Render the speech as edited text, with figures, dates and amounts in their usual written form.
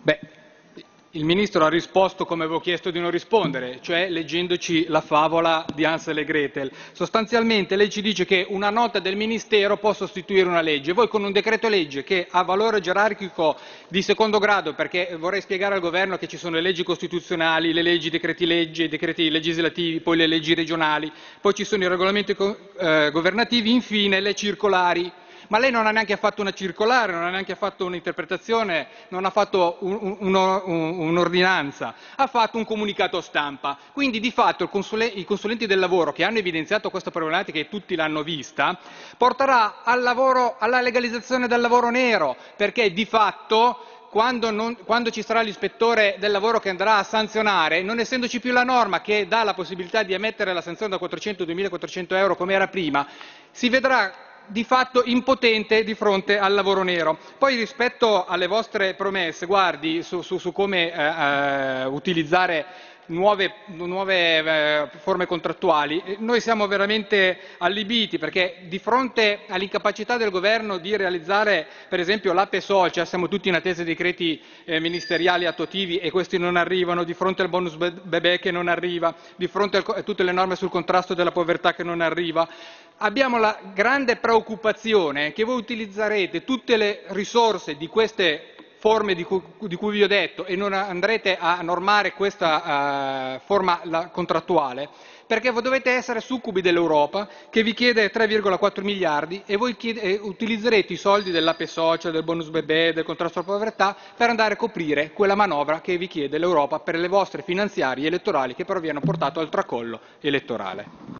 Beh, il Ministro ha risposto come avevo chiesto di non rispondere, cioè leggendoci la favola di Hansel e Gretel. Sostanzialmente lei ci dice che una nota del Ministero può sostituire una legge. Voi con un decreto legge che ha valore gerarchico di secondo grado, perché vorrei spiegare al Governo che ci sono le leggi costituzionali, le leggi, i decreti legge, i decreti legislativi, poi le leggi regionali, poi ci sono i regolamenti governativi, infine le circolari. Ma lei non ha neanche fatto una circolare, non ha neanche fatto un'interpretazione, non ha fatto un'ordinanza, ha fatto un comunicato stampa. Quindi di fatto i consulenti del lavoro che hanno evidenziato questa problematica e tutti l'hanno vista, porterà alla legalizzazione del lavoro nero, perché di fatto quando ci sarà l'ispettore del lavoro che andrà a sanzionare, non essendoci più la norma che dà la possibilità di emettere la sanzione da 400 a 2400 euro come era prima, si vedrà di fatto impotente di fronte al lavoro nero. Poi rispetto alle vostre promesse, guardi, su come utilizzare nuove forme contrattuali, noi siamo veramente allibiti perché di fronte all'incapacità del governo di realizzare per esempio l'Ape Social, siamo tutti in attesa dei decreti ministeriali attuativi e questi non arrivano, di fronte al bonus bebè che non arriva, di fronte a tutte le norme sul contrasto della povertà che non arriva. Abbiamo la grande preoccupazione che voi utilizzerete tutte le risorse di queste forme di cui vi ho detto e non andrete a normare questa forma contrattuale, perché voi dovete essere succubi dell'Europa che vi chiede 3,4 miliardi e voi utilizzerete i soldi dell'Ape Social, del bonus bebè, del contrasto alla povertà per andare a coprire quella manovra che vi chiede l'Europa per le vostre finanziarie elettorali che però vi hanno portato al tracollo elettorale.